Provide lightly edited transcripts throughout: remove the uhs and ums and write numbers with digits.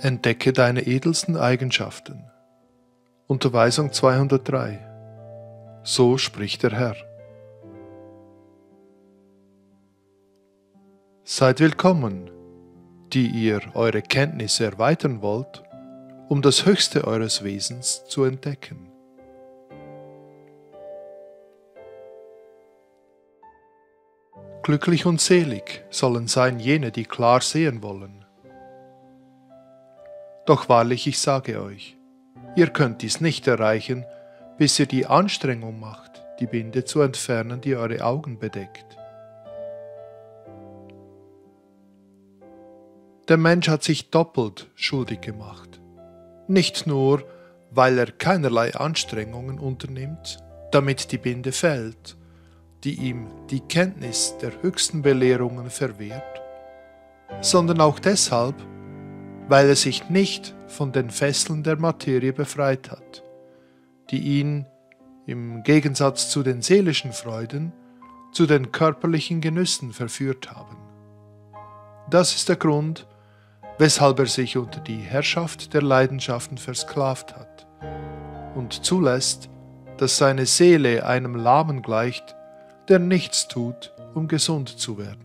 Entdecke deine edelsten Eigenschaften. Unterweisung 203. So spricht der Herr. Seid willkommen, die ihr eure Kenntnisse erweitern wollt, um das Höchste eures Wesens zu entdecken. Glücklich und selig sollen sein jene, die klar sehen wollen. Doch wahrlich, ich sage euch, ihr könnt dies nicht erreichen, bis ihr die Anstrengung macht, die Binde zu entfernen, die eure Augen bedeckt. Der Mensch hat sich doppelt schuldig gemacht. Nicht nur, weil er keinerlei Anstrengungen unternimmt, damit die Binde fällt, die ihm die Kenntnis der höchsten Belehrungen verwehrt, sondern auch deshalb, weil er sich nicht von den Fesseln der Materie befreit hat, die ihn im Gegensatz zu den seelischen Freuden zu den körperlichen Genüssen verführt haben. Das ist der Grund, weshalb er sich unter die Herrschaft der Leidenschaften versklavt hat und zulässt, dass seine Seele einem Lahmen gleicht, der nichts tut, um gesund zu werden.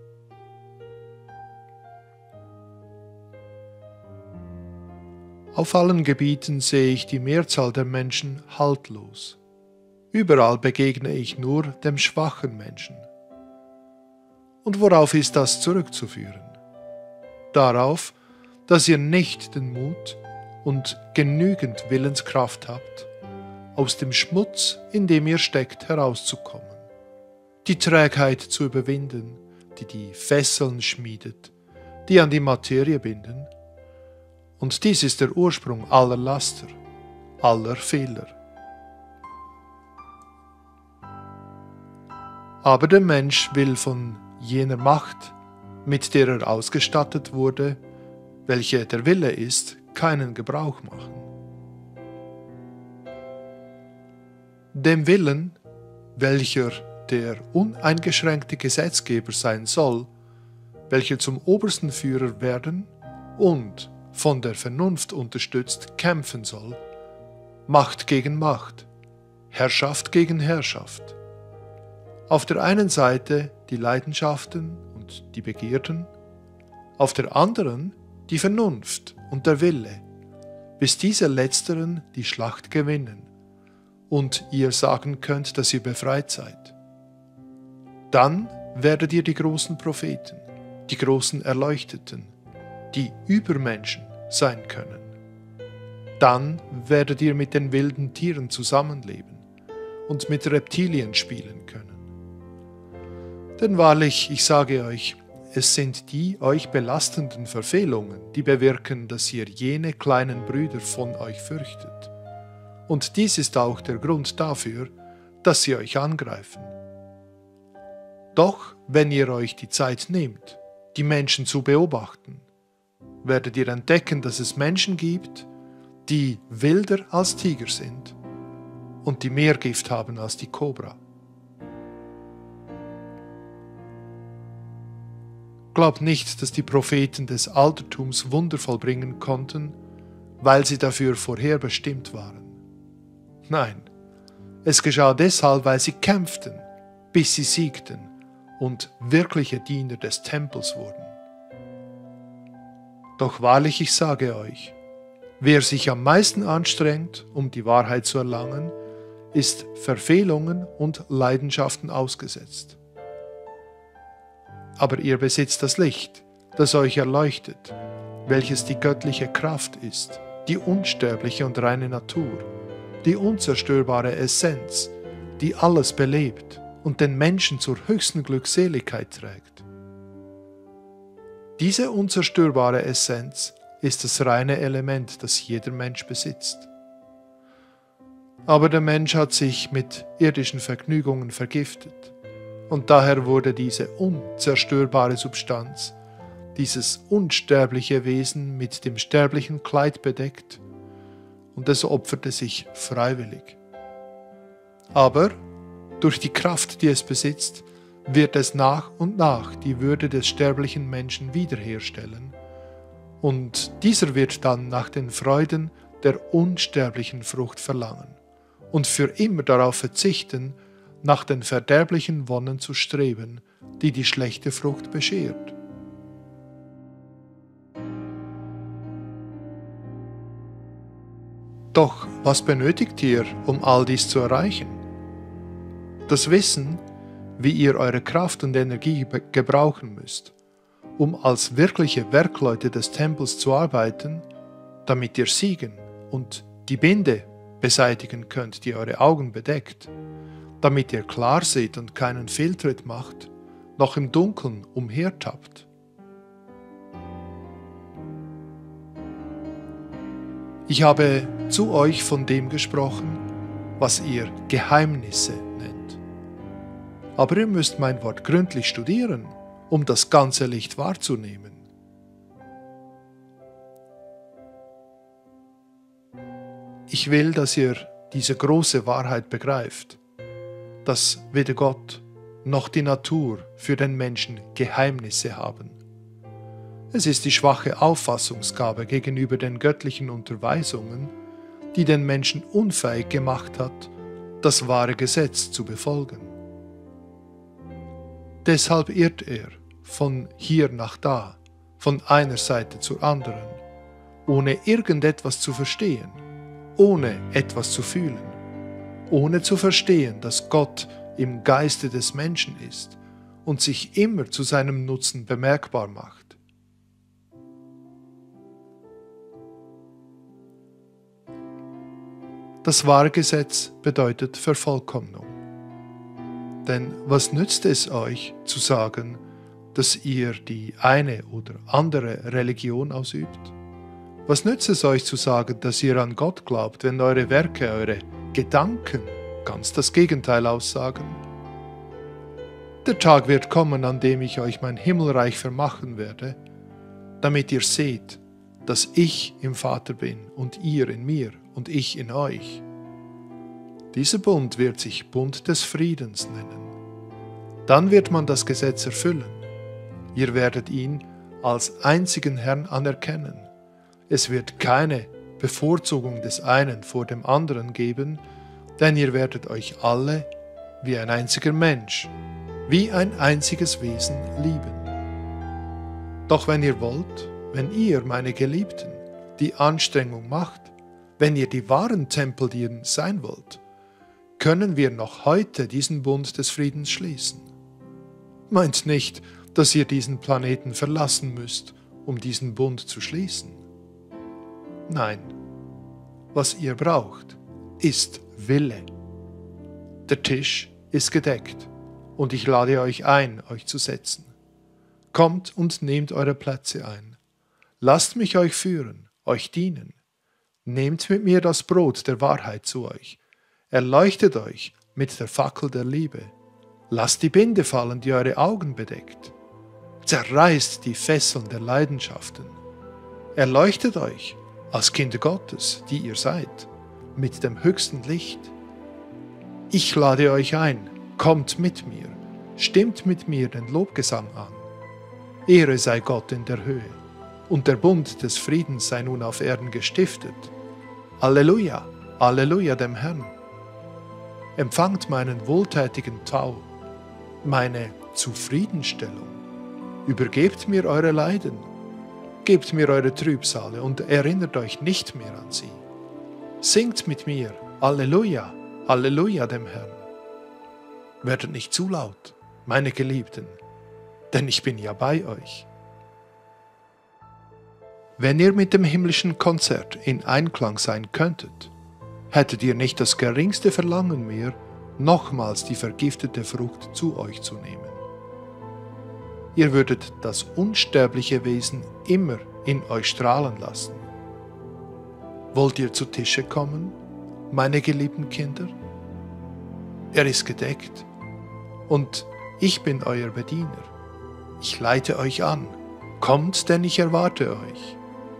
Auf allen Gebieten sehe ich die Mehrzahl der Menschen haltlos. Überall begegne ich nur dem schwachen Menschen. Und worauf ist das zurückzuführen? Darauf, dass ihr nicht den Mut und genügend Willenskraft habt, aus dem Schmutz, in dem ihr steckt, herauszukommen, die Trägheit zu überwinden, die die Fesseln schmiedet, die an die Materie binden. Und dies ist der Ursprung aller Laster, aller Fehler. Aber der Mensch will von jener Macht, mit der er ausgestattet wurde, welche der Wille ist, keinen Gebrauch machen. Dem Willen, welcher der uneingeschränkte Gesetzgeber sein soll, welcher zum obersten Führer werden und von der Vernunft unterstützt kämpfen soll, Macht gegen Macht, Herrschaft gegen Herrschaft. Auf der einen Seite die Leidenschaften und die Begierden, auf der anderen die Vernunft und der Wille, bis diese Letzteren die Schlacht gewinnen und ihr sagen könnt, dass ihr befreit seid. Dann werdet ihr die großen Propheten, die großen Erleuchteten, die Übermenschen sein können. Dann werdet ihr mit den wilden Tieren zusammenleben und mit Reptilien spielen können. Denn wahrlich, ich sage euch, es sind die euch belastenden Verfehlungen, die bewirken, dass ihr jene kleinen Brüder von euch fürchtet. Und dies ist auch der Grund dafür, dass sie euch angreifen. Doch wenn ihr euch die Zeit nehmt, die Menschen zu beobachten, werdet ihr entdecken, dass es Menschen gibt, die wilder als Tiger sind und die mehr Gift haben als die Kobra. Glaubt nicht, dass die Propheten des Altertums Wunder vollbringen konnten, weil sie dafür vorherbestimmt waren. Nein, es geschah deshalb, weil sie kämpften, bis sie siegten und wirkliche Diener des Tempels wurden. Doch wahrlich, ich sage euch, wer sich am meisten anstrengt, um die Wahrheit zu erlangen, ist Verfehlungen und Leidenschaften ausgesetzt. Aber ihr besitzt das Licht, das euch erleuchtet, welches die göttliche Kraft ist, die unsterbliche und reine Natur, die unzerstörbare Essenz, die alles belebt und den Menschen zur höchsten Glückseligkeit trägt. Diese unzerstörbare Essenz ist das reine Element, das jeder Mensch besitzt. Aber der Mensch hat sich mit irdischen Vergnügungen vergiftet und daher wurde diese unzerstörbare Substanz, dieses unsterbliche Wesen mit dem sterblichen Kleid bedeckt und es opferte sich freiwillig. Aber durch die Kraft, die es besitzt, wird es nach und nach die Würde des sterblichen Menschen wiederherstellen und dieser wird dann nach den Freuden der unsterblichen Frucht verlangen und für immer darauf verzichten, nach den verderblichen Wonnen zu streben, die die schlechte Frucht beschert. Doch was benötigt ihr, um all dies zu erreichen? Das Wissen, wie ihr eure Kraft und Energie gebrauchen müsst, um als wirkliche Werkleute des Tempels zu arbeiten, damit ihr siegen und die Binde beseitigen könnt, die eure Augen bedeckt, damit ihr klar seht und keinen Fehltritt macht, noch im Dunkeln umhertappt. Ich habe zu euch von dem gesprochen, was ihr Geheimnisse nennt. Aber ihr müsst mein Wort gründlich studieren, um das ganze Licht wahrzunehmen. Ich will, dass ihr diese große Wahrheit begreift, dass weder Gott noch die Natur für den Menschen Geheimnisse haben. Es ist die schwache Auffassungsgabe gegenüber den göttlichen Unterweisungen, die den Menschen unfähig gemacht hat, das wahre Gesetz zu befolgen. Deshalb irrt er von hier nach da, von einer Seite zur anderen, ohne irgendetwas zu verstehen, ohne etwas zu fühlen, ohne zu verstehen, dass Gott im Geiste des Menschen ist und sich immer zu seinem Nutzen bemerkbar macht. Das wahre Gesetz bedeutet Vervollkommnung. Denn was nützt es euch zu sagen, dass ihr die eine oder andere Religion ausübt? Was nützt es euch zu sagen, dass ihr an Gott glaubt, wenn eure Werke, eure Gedanken ganz das Gegenteil aussagen? Der Tag wird kommen, an dem ich euch mein Himmelreich vermachen werde, damit ihr seht, dass ich im Vater bin und ihr in mir und ich in euch. Dieser Bund wird sich Bund des Friedens nennen. Dann wird man das Gesetz erfüllen. Ihr werdet ihn als einzigen Herrn anerkennen. Es wird keine Bevorzugung des einen vor dem anderen geben, denn ihr werdet euch alle wie ein einziger Mensch, wie ein einziges Wesen lieben. Doch wenn ihr wollt, wenn ihr, meine Geliebten, die Anstrengung macht, wenn ihr die wahren Tempeldiener sein wollt, können wir noch heute diesen Bund des Friedens schließen. Meint nicht, dass ihr diesen Planeten verlassen müsst, um diesen Bund zu schließen. Nein, was ihr braucht, ist Wille. Der Tisch ist gedeckt und ich lade euch ein, euch zu setzen. Kommt und nehmt eure Plätze ein. Lasst mich euch führen, euch dienen. Nehmt mit mir das Brot der Wahrheit zu euch. Erleuchtet euch mit der Fackel der Liebe. Lasst die Binde fallen, die eure Augen bedeckt. Zerreißt die Fesseln der Leidenschaften. Erleuchtet euch als Kinder Gottes, die ihr seid, mit dem höchsten Licht. Ich lade euch ein, kommt mit mir, stimmt mit mir den Lobgesang an. Ehre sei Gott in der Höhe, und der Bund des Friedens sei nun auf Erden gestiftet. Halleluja, Halleluja dem Herrn. Empfangt meinen wohltätigen Tau, meine Zufriedenstellung. Übergebt mir eure Leiden, gebt mir eure Trübsale und erinnert euch nicht mehr an sie. Singt mit mir, Halleluja, Halleluja dem Herrn. Werdet nicht zu laut, meine Geliebten, denn ich bin ja bei euch. Wenn ihr mit dem himmlischen Konzert in Einklang sein könntet, hättet ihr nicht das geringste Verlangen mehr, nochmals die vergiftete Frucht zu euch zu nehmen. Ihr würdet das unsterbliche Wesen immer in euch strahlen lassen. Wollt ihr zu Tische kommen, meine geliebten Kinder? Er ist gedeckt und ich bin euer Bediener. Ich leite euch an. Kommt, denn ich erwarte euch.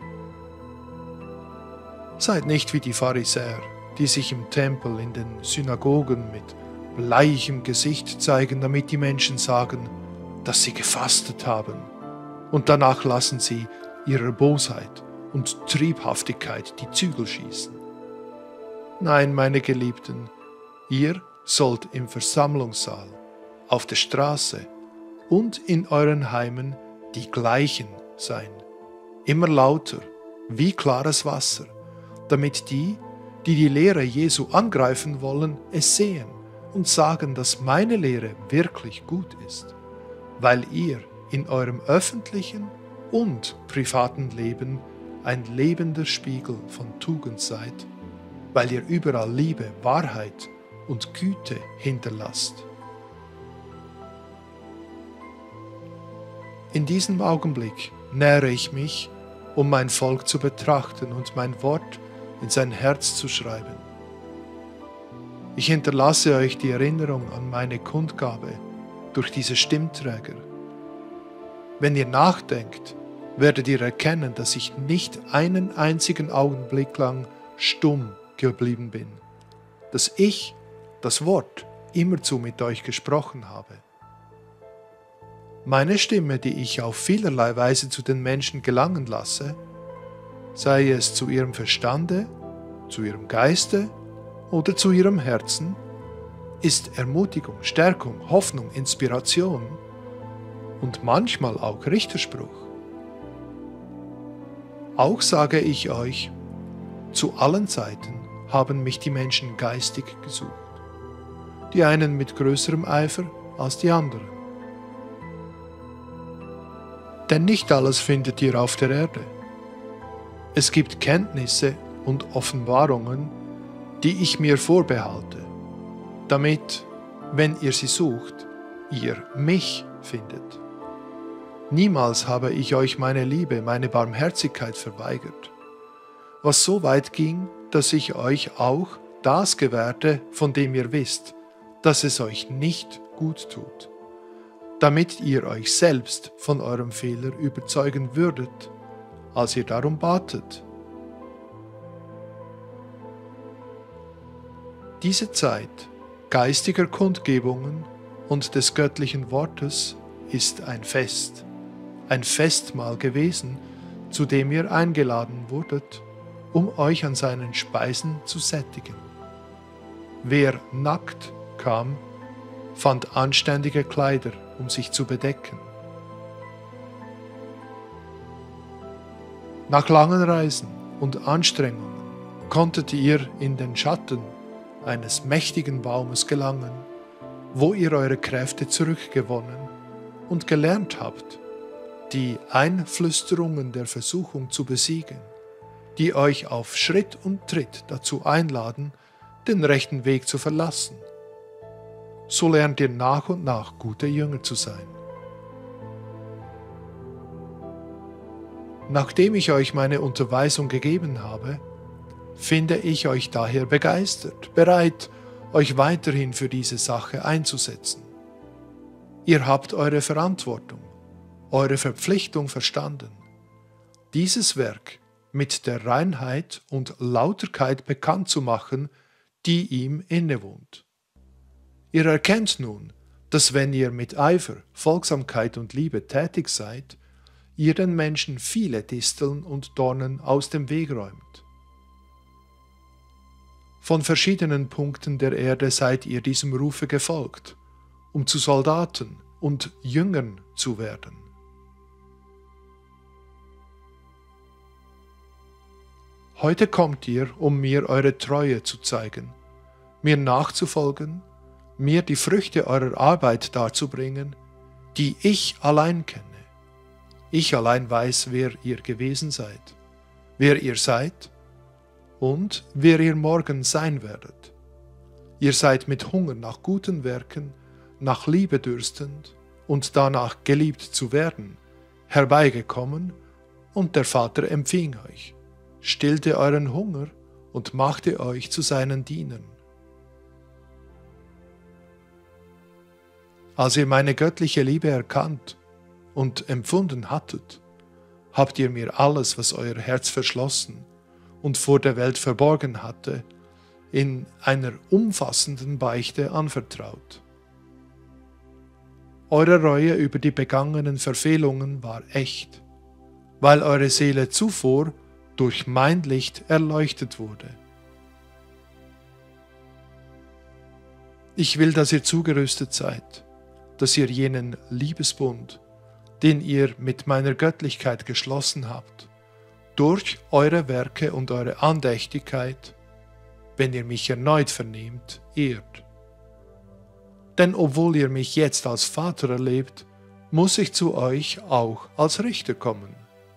Seid nicht wie die Pharisäer, die sich im Tempel, in den Synagogen mit bleichem Gesicht zeigen, damit die Menschen sagen, dass sie gefastet haben. Und danach lassen sie ihrer Bosheit und Triebhaftigkeit die Zügel schießen. Nein, meine Geliebten, ihr sollt im Versammlungssaal, auf der Straße und in euren Heimen die Gleichen sein, immer lauter, wie klares Wasser, damit die, die die Lehre Jesu angreifen wollen, es sehen und sagen, dass meine Lehre wirklich gut ist, weil ihr in eurem öffentlichen und privaten Leben ein lebender Spiegel von Tugend seid, weil ihr überall Liebe, Wahrheit und Güte hinterlasst. In diesem Augenblick nähere ich mich, um mein Volk zu betrachten und mein Wort in sein Herz zu schreiben. Ich hinterlasse euch die Erinnerung an meine Kundgabe durch diese Stimmträger. Wenn ihr nachdenkt, werdet ihr erkennen, dass ich nicht einen einzigen Augenblick lang stumm geblieben bin, dass ich das Wort immerzu mit euch gesprochen habe. Meine Stimme, die ich auf vielerlei Weise zu den Menschen gelangen lasse, sei es zu ihrem Verstande, zu ihrem Geiste oder zu ihrem Herzen, ist Ermutigung, Stärkung, Hoffnung, Inspiration und manchmal auch Richterspruch. Auch sage ich euch, zu allen Zeiten haben mich die Menschen geistig gesucht, die einen mit größerem Eifer als die anderen. Denn nicht alles findet ihr auf der Erde. Es gibt Kenntnisse und Offenbarungen, die ich mir vorbehalte, damit, wenn ihr sie sucht, ihr mich findet. Niemals habe ich euch meine Liebe, meine Barmherzigkeit verweigert, was so weit ging, dass ich euch auch das gewährte, von dem ihr wisst, dass es euch nicht gut tut, damit ihr euch selbst von eurem Fehler überzeugen würdet, als ihr darum batet. Diese Zeit geistiger Kundgebungen und des göttlichen Wortes ist ein Festmahl gewesen, zu dem ihr eingeladen wurdet, um euch an seinen Speisen zu sättigen. Wer nackt kam, fand anständige Kleider, um sich zu bedecken. Nach langen Reisen und Anstrengungen konntet ihr in den Schatten eines mächtigen Baumes gelangen, wo ihr eure Kräfte zurückgewonnen und gelernt habt, die Einflüsterungen der Versuchung zu besiegen, die euch auf Schritt und Tritt dazu einladen, den rechten Weg zu verlassen. So lernt ihr nach und nach gute Jünger zu sein. Nachdem ich euch meine Unterweisung gegeben habe, finde ich euch daher begeistert, bereit, euch weiterhin für diese Sache einzusetzen. Ihr habt eure Verantwortung, eure Verpflichtung verstanden, dieses Werk mit der Reinheit und Lauterkeit bekannt zu machen, die ihm innewohnt. Ihr erkennt nun, dass wenn ihr mit Eifer, Folgsamkeit und Liebe tätig seid, ihr den Menschen viele Disteln und Dornen aus dem Weg räumt. Von verschiedenen Punkten der Erde seid ihr diesem Rufe gefolgt, um zu Soldaten und Jüngern zu werden. Heute kommt ihr, um mir eure Treue zu zeigen, mir nachzufolgen, mir die Früchte eurer Arbeit darzubringen, die ich allein kenne. Ich allein weiß, wer ihr gewesen seid, wer ihr seid und wer ihr morgen sein werdet. Ihr seid mit Hunger nach guten Werken, nach Liebe dürstend und danach geliebt zu werden, herbeigekommen, und der Vater empfing euch, stillte euren Hunger und machte euch zu seinen Dienern. Als ihr meine göttliche Liebe erkannt und empfunden hattet, habt ihr mir alles, was euer Herz verschlossen und vor der Welt verborgen hatte, in einer umfassenden Beichte anvertraut. Eure Reue über die begangenen Verfehlungen war echt, weil eure Seele zuvor durch mein Licht erleuchtet wurde. Ich will, dass ihr zugerüstet seid, dass ihr jenen Liebesbund, den ihr mit meiner Göttlichkeit geschlossen habt, durch eure Werke und eure Andächtigkeit, wenn ihr mich erneut vernehmt, ehrt. Denn obwohl ihr mich jetzt als Vater erlebt, muss ich zu euch auch als Richter kommen.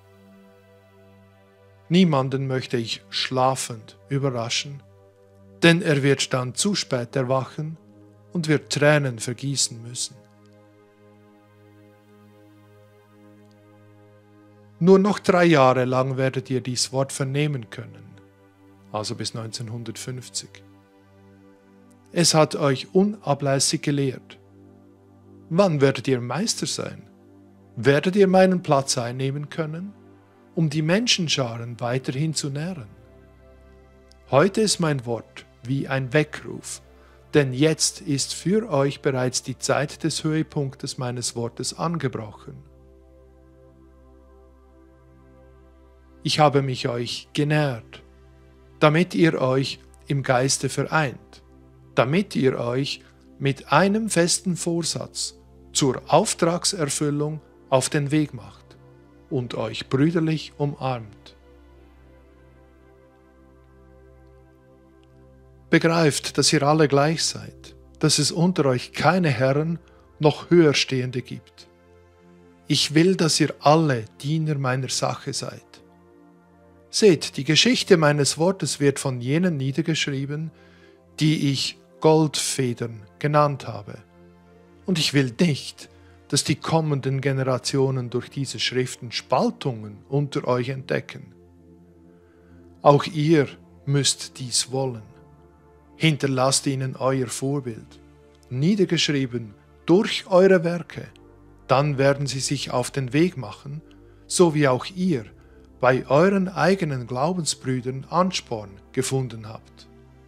Niemanden möchte ich schlafend überraschen, denn er wird dann zu spät erwachen und wird Tränen vergießen müssen. Nur noch 3 Jahre lang werdet ihr dies Wort vernehmen können, also bis 1950. Es hat euch unablässig gelehrt. Wann werdet ihr Meister sein? Werdet ihr meinen Platz einnehmen können, um die Menschenscharen weiterhin zu nähren? Heute ist mein Wort wie ein Weckruf, denn jetzt ist für euch bereits die Zeit des Höhepunktes meines Wortes angebrochen. Ich habe mich euch genährt, damit ihr euch im Geiste vereint, damit ihr euch mit einem festen Vorsatz zur Auftragserfüllung auf den Weg macht und euch brüderlich umarmt. Begreift, dass ihr alle gleich seid, dass es unter euch keine Herren noch Höherstehende gibt. Ich will, dass ihr alle Diener meiner Sache seid. Seht, die Geschichte meines Wortes wird von jenen niedergeschrieben, die ich Goldfedern genannt habe. Und ich will nicht, dass die kommenden Generationen durch diese Schriften Spaltungen unter euch entdecken. Auch ihr müsst dies wollen. Hinterlasst ihnen euer Vorbild, niedergeschrieben durch eure Werke, dann werden sie sich auf den Weg machen, so wie auch ihr bei euren eigenen Glaubensbrüdern Ansporn gefunden habt.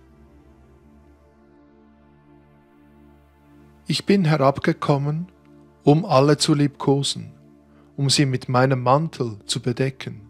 Ich bin herabgekommen, um alle zu liebkosen, um sie mit meinem Mantel zu bedecken.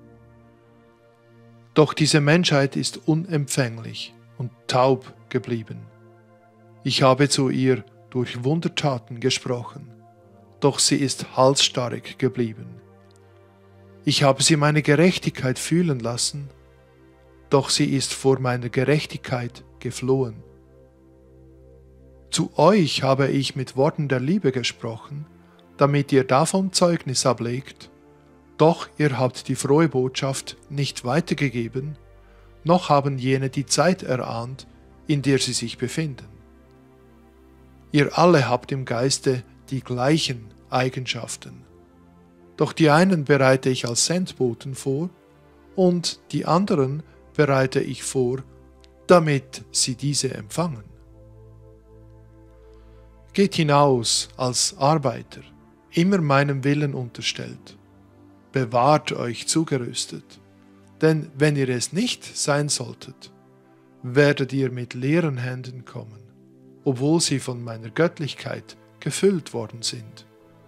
Doch diese Menschheit ist unempfänglich und taub geblieben. Ich habe zu ihr durch Wundertaten gesprochen, doch sie ist halsstarrig geblieben. Ich habe sie meine Gerechtigkeit fühlen lassen, doch sie ist vor meiner Gerechtigkeit geflohen. Zu euch habe ich mit Worten der Liebe gesprochen, damit ihr davon Zeugnis ablegt, doch ihr habt die frohe Botschaft nicht weitergegeben, noch haben jene die Zeit erahnt, in der sie sich befinden. Ihr alle habt im Geiste die gleichen Eigenschaften. Doch die einen bereite ich als Sendboten vor und die anderen bereite ich vor, damit sie diese empfangen. Geht hinaus als Arbeiter, immer meinem Willen unterstellt. Bewahrt euch zugerüstet, denn wenn ihr es nicht sein solltet, werdet ihr mit leeren Händen kommen, obwohl sie von meiner Göttlichkeit gefüllt worden sind.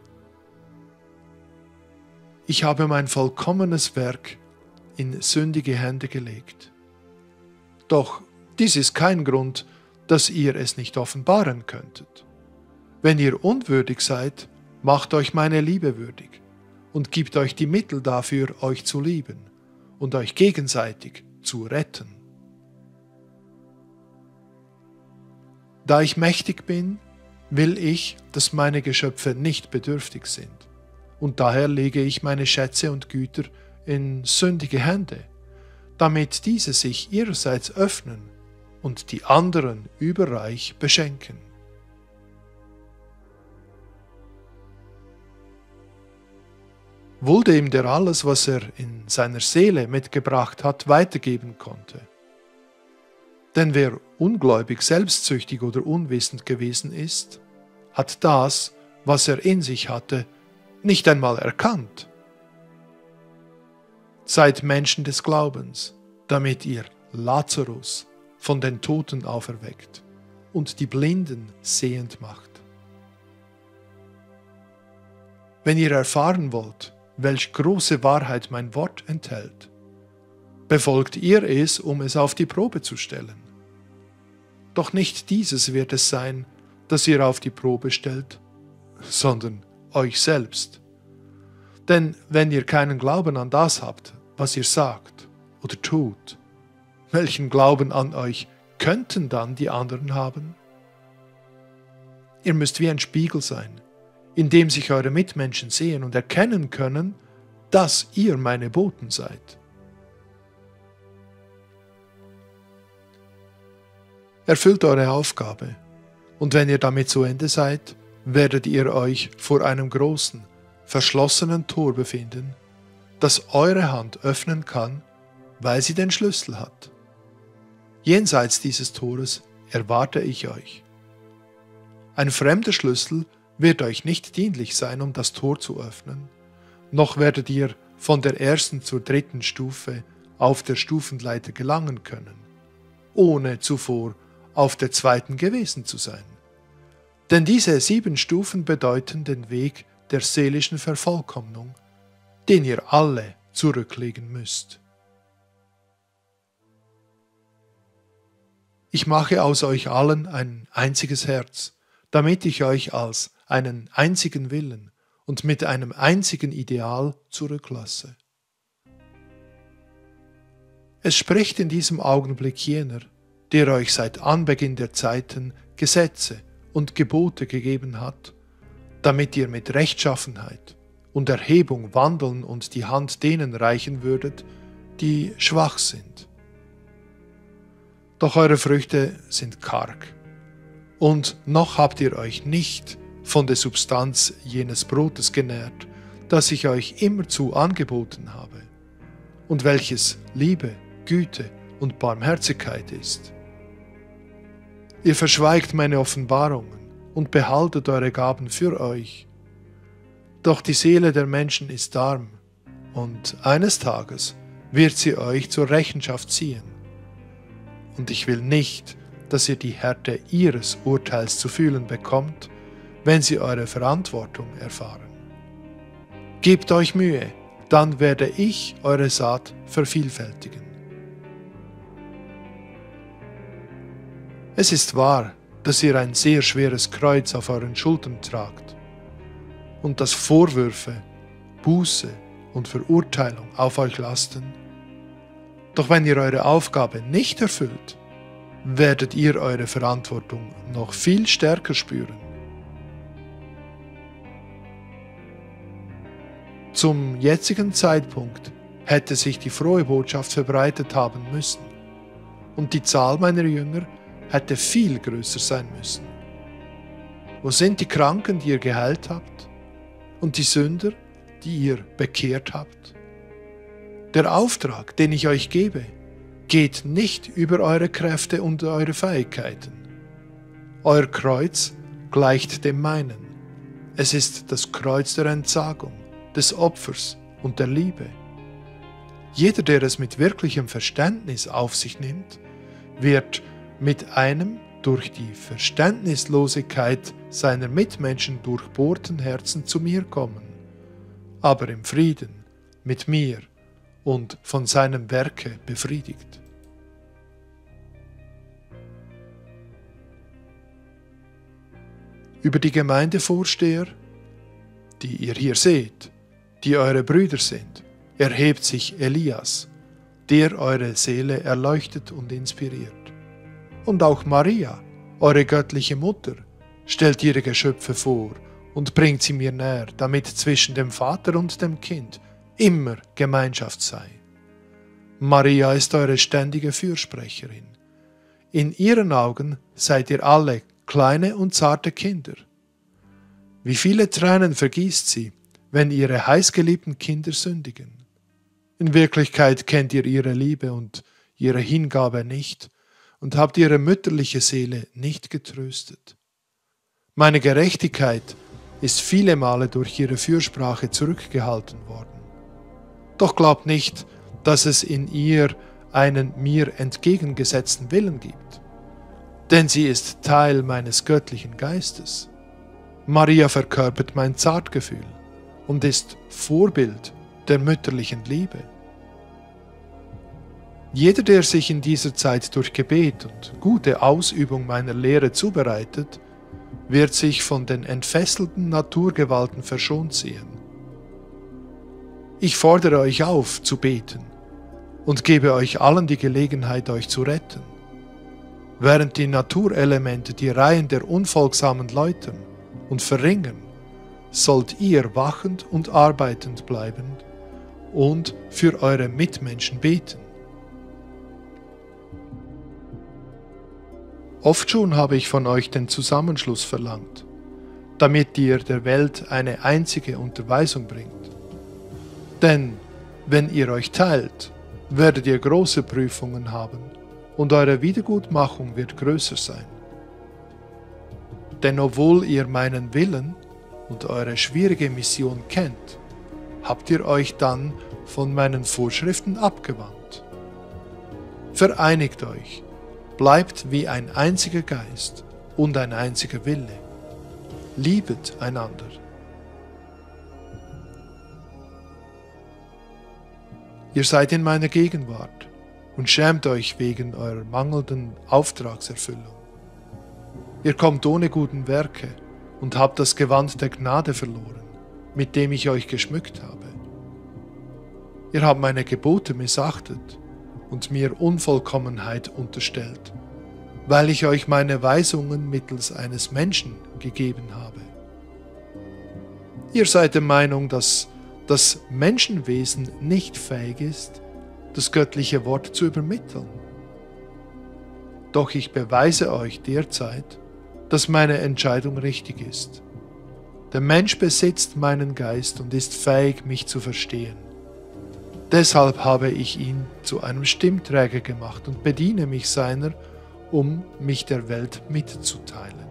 Ich habe mein vollkommenes Werk in sündige Hände gelegt. Doch dies ist kein Grund, dass ihr es nicht offenbaren könntet. Wenn ihr unwürdig seid, macht euch meine Liebe würdig und gibt euch die Mittel dafür, euch zu lieben und euch gegenseitig zu retten. Da ich mächtig bin, will ich, dass meine Geschöpfe nicht bedürftig sind. Und daher lege ich meine Schätze und Güter in sündige Hände, damit diese sich ihrerseits öffnen und die anderen überreich beschenken. Wohl dem, der alles, was er in seiner Seele mitgebracht hat, weitergeben konnte. Denn wer ungläubig, selbstsüchtig oder unwissend gewesen ist, hat das, was er in sich hatte, nicht einmal erkannt. Seid Menschen des Glaubens, damit ihr Lazarus von den Toten auferweckt und die Blinden sehend macht. Wenn ihr erfahren wollt, welch große Wahrheit mein Wort enthält. Befolgt ihr es, um es auf die Probe zu stellen. Doch nicht dieses wird es sein, das ihr auf die Probe stellt, sondern euch selbst. Denn wenn ihr keinen Glauben an das habt, was ihr sagt oder tut, welchen Glauben an euch könnten dann die anderen haben? Ihr müsst wie ein Spiegel sein, in dem sich eure Mitmenschen sehen und erkennen können, dass ihr meine Boten seid. Erfüllt eure Aufgabe, und wenn ihr damit zu Ende seid, werdet ihr euch vor einem großen, verschlossenen Tor befinden, das eure Hand öffnen kann, weil sie den Schlüssel hat. Jenseits dieses Tores erwarte ich euch. Ein fremder Schlüssel wird euch nicht dienlich sein, um das Tor zu öffnen, noch werdet ihr von der ersten zur dritten Stufe auf der Stufenleiter gelangen können, ohne zuvor auf der zweiten gewesen zu sein. Denn diese 7 Stufen bedeuten den Weg der seelischen Vervollkommnung, den ihr alle zurücklegen müsst. Ich mache aus euch allen ein einziges Herz, damit ich euch als einen einzigen Willen und mit einem einzigen Ideal zurücklasse. Es spricht in diesem Augenblick jener, der euch seit Anbeginn der Zeiten Gesetze und Gebote gegeben hat, damit ihr mit Rechtschaffenheit und Erhebung wandeln und die Hand denen reichen würdet, die schwach sind. Doch eure Früchte sind karg, und noch habt ihr euch nicht von der Substanz jenes Brotes genährt, das ich euch immerzu angeboten habe, und welches Liebe, Güte und Barmherzigkeit ist. Ihr verschweigt meine Offenbarungen und behaltet eure Gaben für euch. Doch die Seele der Menschen ist arm, und eines Tages wird sie euch zur Rechenschaft ziehen. Und ich will nicht, dass ihr die Härte ihres Urteils zu fühlen bekommt, wenn sie eure Verantwortung erfahren. Gebt euch Mühe, dann werde ich eure Saat vervielfältigen. Es ist wahr, dass ihr ein sehr schweres Kreuz auf euren Schultern tragt und dass Vorwürfe, Buße und Verurteilung auf euch lasten. Doch wenn ihr eure Aufgabe nicht erfüllt, werdet ihr eure Verantwortung noch viel stärker spüren. Zum jetzigen Zeitpunkt hätte sich die frohe Botschaft verbreitet haben müssen, und die Zahl meiner Jünger hätte viel größer sein müssen. Wo sind die Kranken, die ihr geheilt habt, und die Sünder, die ihr bekehrt habt? Der Auftrag, den ich euch gebe, geht nicht über eure Kräfte und eure Fähigkeiten. Euer Kreuz gleicht dem meinen. Es ist das Kreuz der Entsagung, des Opfers und der Liebe. Jeder, der es mit wirklichem Verständnis auf sich nimmt, wird mit einem durch die Verständnislosigkeit seiner Mitmenschen durchbohrten Herzen zu mir kommen, aber im Frieden mit mir und von seinem Werke befriedigt. Über die Gemeindevorsteher, die ihr hier seht, die eure Brüder sind, erhebt sich Elias, der eure Seele erleuchtet und inspiriert. Und auch Maria, eure göttliche Mutter, stellt ihre Geschöpfe vor und bringt sie mir näher, damit zwischen dem Vater und dem Kind immer Gemeinschaft sei. Maria ist eure ständige Fürsprecherin. In ihren Augen seid ihr alle kleine und zarte Kinder. Wie viele Tränen vergießt sie, wenn ihre heißgeliebten Kinder sündigen. In Wirklichkeit kennt ihr ihre Liebe und ihre Hingabe nicht und habt ihre mütterliche Seele nicht getröstet. Meine Gerechtigkeit ist viele Male durch ihre Fürsprache zurückgehalten worden. Doch glaubt nicht, dass es in ihr einen mir entgegengesetzten Willen gibt, denn sie ist Teil meines göttlichen Geistes. Maria verkörpert mein Zartgefühl, und ist Vorbild der mütterlichen Liebe. Jeder, der sich in dieser Zeit durch Gebet und gute Ausübung meiner Lehre zubereitet, wird sich von den entfesselten Naturgewalten verschont sehen. Ich fordere euch auf, zu beten und gebe euch allen die Gelegenheit, euch zu retten. Während die Naturelemente die Reihen der Unfolgsamen läutern und verringern, sollt ihr wachend und arbeitend bleiben und für eure Mitmenschen beten. Oft schon habe ich von euch den Zusammenschluss verlangt, damit ihr der Welt eine einzige Unterweisung bringt. Denn wenn ihr euch teilt, werdet ihr große Prüfungen haben und eure Wiedergutmachung wird größer sein. Denn obwohl ihr meinen Willen und eure schwierige Mission kennt, habt ihr euch dann von meinen Vorschriften abgewandt. Vereinigt euch, bleibt wie ein einziger Geist und ein einziger Wille. Liebet einander. Ihr seid in meiner Gegenwart und schämt euch wegen eurer mangelnden Auftragserfüllung. Ihr kommt ohne guten Werke und habt das Gewand der Gnade verloren, mit dem ich euch geschmückt habe. Ihr habt meine Gebote missachtet und mir Unvollkommenheit unterstellt, weil ich euch meine Weisungen mittels eines Menschen gegeben habe. Ihr seid der Meinung, dass das Menschenwesen nicht fähig ist, das göttliche Wort zu übermitteln. Doch ich beweise euch derzeit, dass meine Entscheidung richtig ist. Der Mensch besitzt meinen Geist und ist fähig, mich zu verstehen. Deshalb habe ich ihn zu einem Stimmträger gemacht und bediene mich seiner, um mich der Welt mitzuteilen.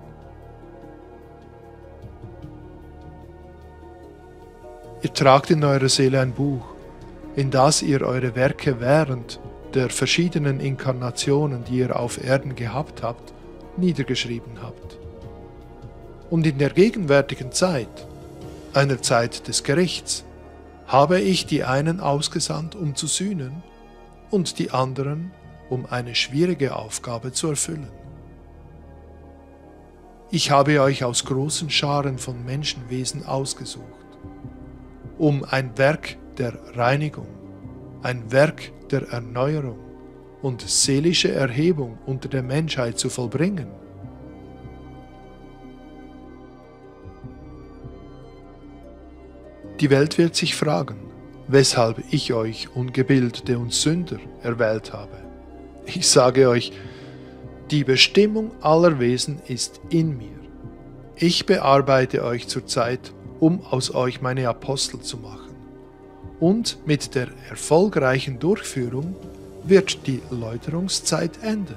Ihr tragt in eurer Seele ein Buch, in das ihr eure Werke während der verschiedenen Inkarnationen, die ihr auf Erden gehabt habt, niedergeschrieben habt. Und in der gegenwärtigen Zeit, einer Zeit des Gerichts, habe ich die einen ausgesandt, um zu sühnen, und die anderen, um eine schwierige Aufgabe zu erfüllen. Ich habe euch aus großen Scharen von Menschenwesen ausgesucht, um ein Werk der Reinigung, ein Werk der Erneuerung und seelische Erhebung unter der Menschheit zu vollbringen. Die Welt wird sich fragen, weshalb ich euch Ungebildete und Sünder erwählt habe. Ich sage euch, die Bestimmung aller Wesen ist in mir. Ich bearbeite euch zurzeit, um aus euch meine Apostel zu machen. Und mit der erfolgreichen Durchführung wird die Läuterungszeit enden.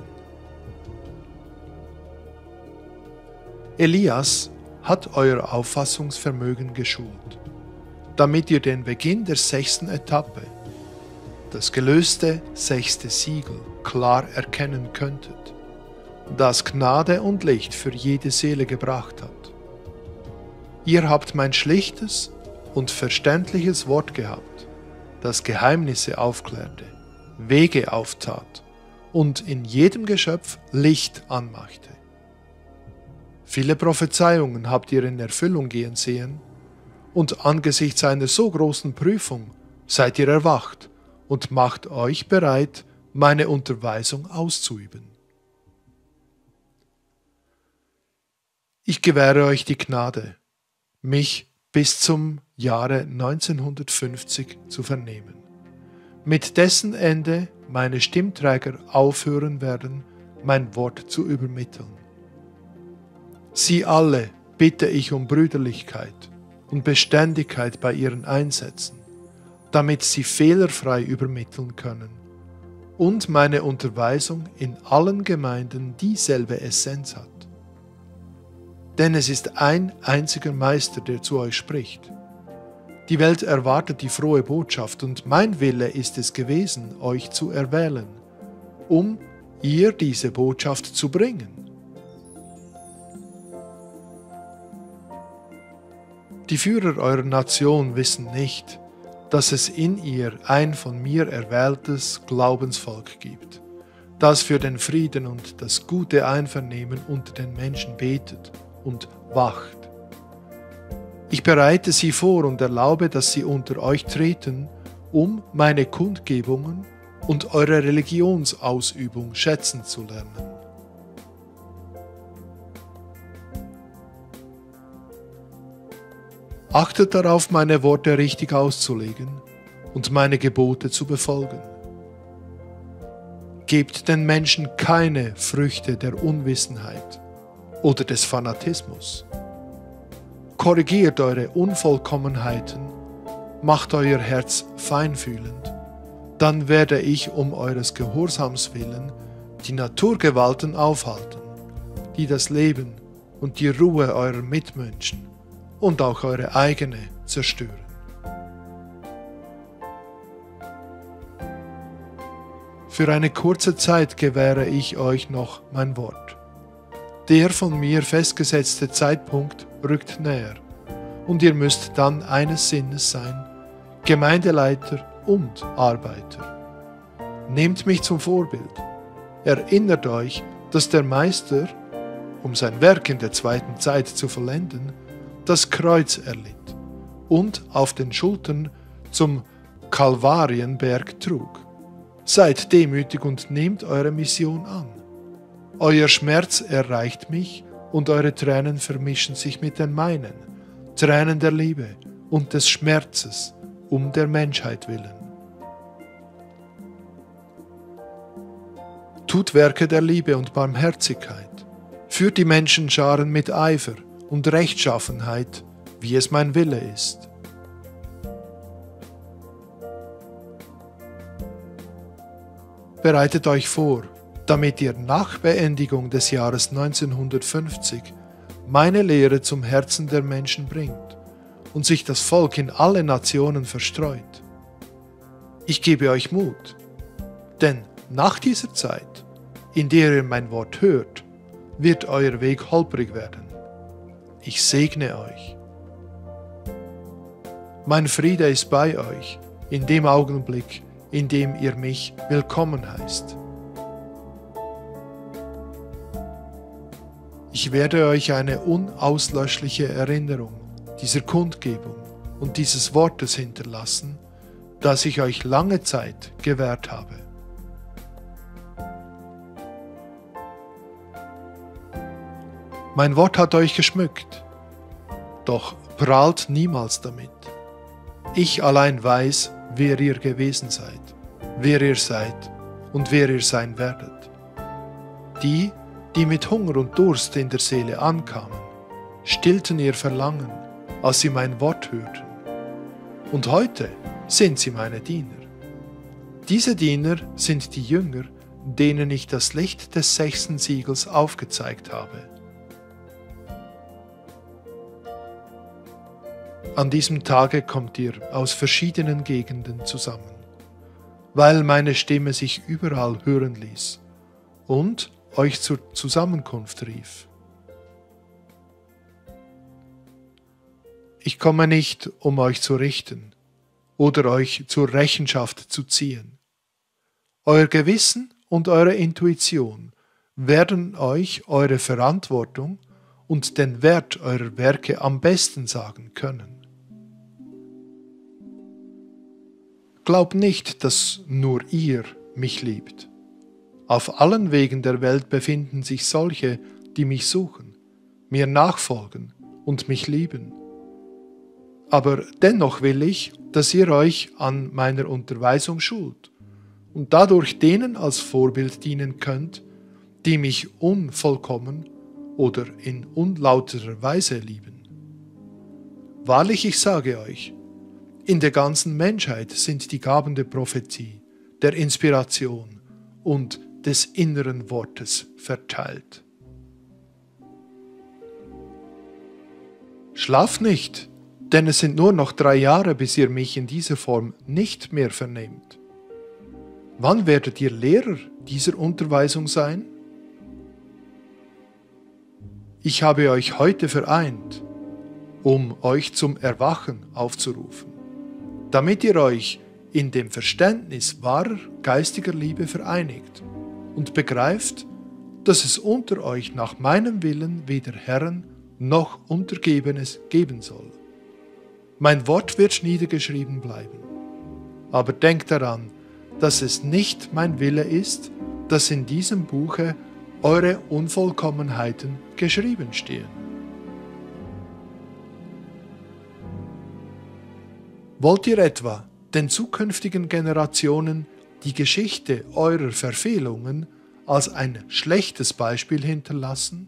Elias hat euer Auffassungsvermögen geschult, damit ihr den Beginn der 6. Etappe, das gelöste 6. Siegel, klar erkennen könntet, das Gnade und Licht für jede Seele gebracht hat. Ihr habt mein schlichtes und verständliches Wort gehabt, das Geheimnisse aufklärte, Wege auftat und in jedem Geschöpf Licht anmachte. Viele Prophezeiungen habt ihr in Erfüllung gehen sehen, und angesichts einer so großen Prüfung seid ihr erwacht und macht euch bereit, meine Unterweisung auszuüben. Ich gewähre euch die Gnade, mich bis zum Jahre 1950 zu vernehmen, mit dessen Ende meine Stimmträger aufhören werden, mein Wort zu übermitteln. Sie alle bitte ich um Brüderlichkeit und Beständigkeit bei ihren Einsätzen, damit sie fehlerfrei übermitteln können und meine Unterweisung in allen Gemeinden dieselbe Essenz hat. Denn es ist ein einziger Meister, der zu euch spricht. Die Welt erwartet die frohe Botschaft und mein Wille ist es gewesen, euch zu erwählen, um ihr diese Botschaft zu bringen. Die Führer eurer Nation wissen nicht, dass es in ihr ein von mir erwähltes Glaubensvolk gibt, das für den Frieden und das gute Einvernehmen unter den Menschen betet und wacht. Ich bereite sie vor und erlaube, dass sie unter euch treten, um meine Kundgebungen und eure Religionsausübung schätzen zu lernen. Achtet darauf, meine Worte richtig auszulegen und meine Gebote zu befolgen. Gebt den Menschen keine Früchte der Unwissenheit oder des Fanatismus. Korrigiert eure Unvollkommenheiten, macht euer Herz feinfühlend, dann werde ich um eures Gehorsams willen die Naturgewalten aufhalten, die das Leben und die Ruhe eurer Mitmenschen und auch eure eigene zerstören. Für eine kurze Zeit gewähre ich euch noch mein Wort. Der von mir festgesetzte Zeitpunkt rückt näher, und ihr müsst dann eines Sinnes sein, Gemeindeleiter und Arbeiter. Nehmt mich zum Vorbild. Erinnert euch, dass der Meister, um sein Werk in der zweiten Zeit zu vollenden, das Kreuz erlitt und auf den Schultern zum Kalvarienberg trug. Seid demütig und nehmt eure Mission an. Euer Schmerz erreicht mich und eure Tränen vermischen sich mit den meinen, Tränen der Liebe und des Schmerzes um der Menschheit willen. Tut Werke der Liebe und Barmherzigkeit, führt die Menschenscharen mit Eifer und Rechtschaffenheit, wie es mein Wille ist. Bereitet euch vor, damit ihr nach Beendigung des Jahres 1950 meine Lehre zum Herzen der Menschen bringt und sich das Volk in alle Nationen verstreut. Ich gebe euch Mut, denn nach dieser Zeit, in der ihr mein Wort hört, wird euer Weg holprig werden. Ich segne euch. Mein Friede ist bei euch in dem Augenblick, in dem ihr mich willkommen heißt. Ich werde euch eine unauslöschliche Erinnerung dieser Kundgebung und dieses Wortes hinterlassen, das ich euch lange Zeit gewährt habe. Mein Wort hat euch geschmückt, doch prahlt niemals damit. Ich allein weiß, wer ihr gewesen seid, wer ihr seid und wer ihr sein werdet. Die mit Hunger und Durst in der Seele ankamen, stillten ihr Verlangen, als sie mein Wort hörten. Und heute sind sie meine Diener. Diese Diener sind die Jünger, denen ich das Licht des 6. Siegels aufgezeigt habe. An diesem Tage kommt ihr aus verschiedenen Gegenden zusammen, weil meine Stimme sich überall hören ließ und euch zur Zusammenkunft rief. Ich komme nicht, um euch zu richten oder euch zur Rechenschaft zu ziehen. Euer Gewissen und eure Intuition werden euch eure Verantwortung und den Wert eurer Werke am besten sagen können. Glaubt nicht, dass nur ihr mich liebt. Auf allen Wegen der Welt befinden sich solche, die mich suchen, mir nachfolgen und mich lieben. Aber dennoch will ich, dass ihr euch an meiner Unterweisung schult und dadurch denen als Vorbild dienen könnt, die mich unvollkommen oder in unlauterer Weise lieben. Wahrlich, ich sage euch, in der ganzen Menschheit sind die Gaben der Prophetie, der Inspiration und des inneren Wortes verteilt. Schlaft nicht, denn es sind nur noch 3 Jahre, bis ihr mich in dieser Form nicht mehr vernehmt. Wann werdet ihr Lehrer dieser Unterweisung sein? Ich habe euch heute vereint, um euch zum Erwachen aufzurufen, damit ihr euch in dem Verständnis wahrer geistiger Liebe vereinigt und begreift, dass es unter euch nach meinem Willen weder Herren noch Untergebenes geben soll. Mein Wort wird niedergeschrieben bleiben. Aber denkt daran, dass es nicht mein Wille ist, dass in diesem Buche eure Unvollkommenheiten geschrieben stehen. Wollt ihr etwa den zukünftigen Generationen die Geschichte eurer Verfehlungen als ein schlechtes Beispiel hinterlassen?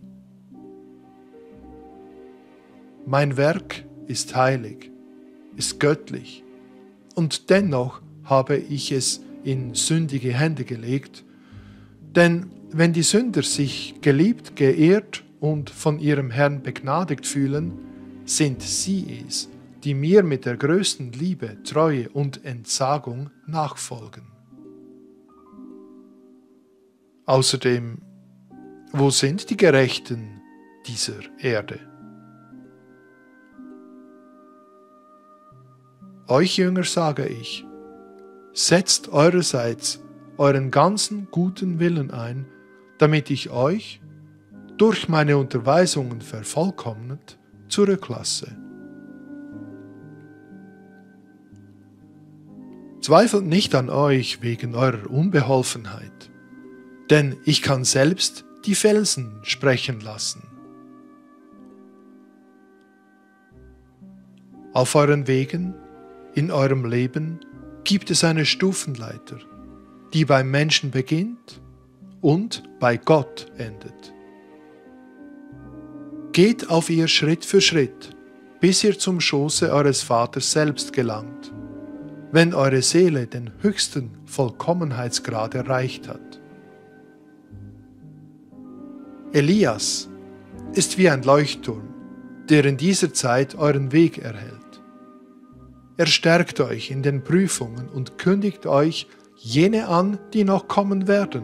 Mein Werk ist heilig, ist göttlich, und dennoch habe ich es in sündige Hände gelegt, denn wenn die Sünder sich geliebt, geehrt und von ihrem Herrn begnadigt fühlen, sind sie es, die mir mit der größten Liebe, Treue und Entsagung nachfolgen. Außerdem, wo sind die Gerechten dieser Erde? Euch Jünger sage ich, setzt eurerseits euren ganzen guten Willen ein, damit ich euch, durch meine Unterweisungen vervollkommnet, zurücklasse. Zweifelt nicht an euch wegen eurer Unbeholfenheit, denn ich kann selbst die Felsen sprechen lassen. Auf euren Wegen, in eurem Leben, gibt es eine Stufenleiter, die beim Menschen beginnt und bei Gott endet. Geht auf ihr Schritt für Schritt, bis ihr zum Schoße eures Vaters selbst gelangt, wenn eure Seele den höchsten Vollkommenheitsgrad erreicht hat. Elias ist wie ein Leuchtturm, der in dieser Zeit euren Weg erhält. Er stärkt euch in den Prüfungen und kündigt euch jene an, die noch kommen werden.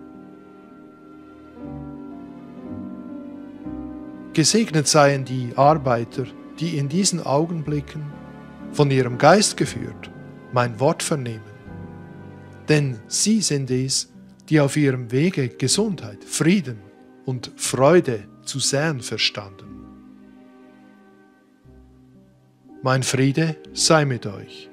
Gesegnet seien die Arbeiter, die in diesen Augenblicken, von ihrem Geist geführt, mein Wort vernehmen. Denn sie sind es, die auf ihrem Wege Gesundheit, Frieden und Freude zu säen verstanden. Mein Friede sei mit euch.